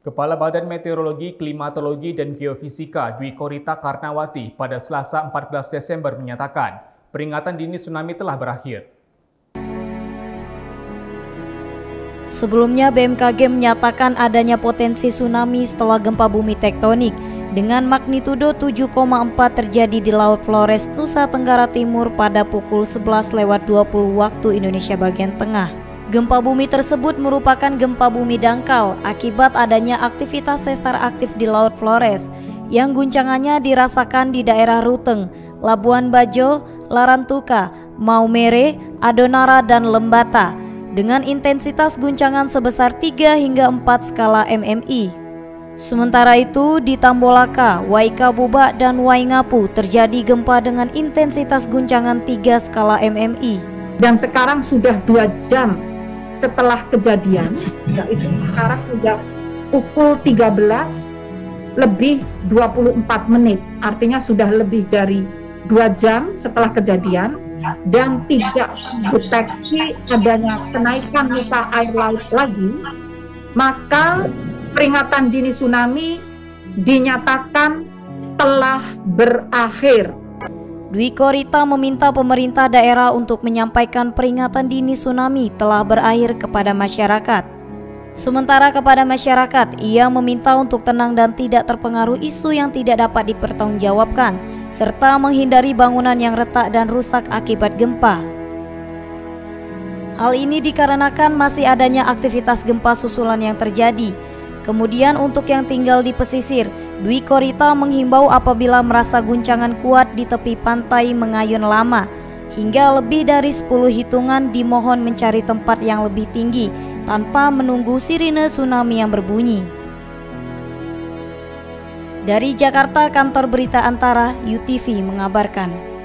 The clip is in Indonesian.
Kepala Badan Meteorologi, Klimatologi, dan Geofisika Dwi Korita Karnawati pada Selasa 14 Desember menyatakan, peringatan dini tsunami telah berakhir. Sebelumnya, BMKG menyatakan adanya potensi tsunami setelah gempa bumi tektonik dengan magnitudo 7,4 terjadi di Laut Flores, Nusa Tenggara Timur pada pukul 11.20 waktu Indonesia bagian tengah. Gempa bumi tersebut merupakan gempa bumi dangkal akibat adanya aktivitas sesar aktif di Laut Flores yang guncangannya dirasakan di daerah Ruteng, Labuan Bajo, Larantuka, Maumere, Adonara, dan Lembata dengan intensitas guncangan sebesar 3 hingga 4 skala MMI. Sementara itu di Tambolaka, Waikabuba, dan Waingapu terjadi gempa dengan intensitas guncangan 3 skala MMI. Dan sekarang sudah 2 jam setelah kejadian, yaitu sekarang sudah pukul 13:24, artinya sudah lebih dari 2 jam setelah kejadian dan tidak deteksi adanya kenaikan muka air laut lagi, maka peringatan dini tsunami dinyatakan telah berakhir. Dwi Korita meminta pemerintah daerah untuk menyampaikan peringatan dini tsunami telah berakhir kepada masyarakat. Sementara kepada masyarakat, ia meminta untuk tenang dan tidak terpengaruh isu yang tidak dapat dipertanggungjawabkan, serta menghindari bangunan yang retak dan rusak akibat gempa. Hal ini dikarenakan masih adanya aktivitas gempa susulan yang terjadi. Kemudian untuk yang tinggal di pesisir, Dwi Korita menghimbau apabila merasa guncangan kuat di tepi pantai Mengayun Lama hingga lebih dari 10 hitungan dimohon mencari tempat yang lebih tinggi tanpa menunggu sirine tsunami yang berbunyi. Dari Jakarta, Kantor Berita Antara UTV mengabarkan.